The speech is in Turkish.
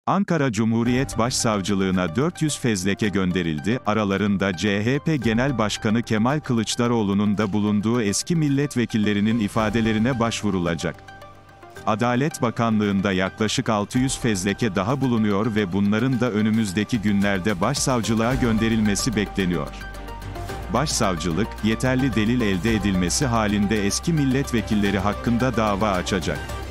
Ankara Cumhuriyet Başsavcılığına 400 fezleke gönderildi, aralarında CHP Genel Başkanı Kemal Kılıçdaroğlu'nun da bulunduğu eski milletvekillerinin ifadelerine başvurulacak. Adalet Bakanlığı'nda yaklaşık 600 fezleke daha bulunuyor ve bunların da önümüzdeki günlerde başsavcılığa gönderilmesi bekleniyor. Başsavcılık, yeterli delil elde edilmesi halinde eski milletvekilleri hakkında dava açacak.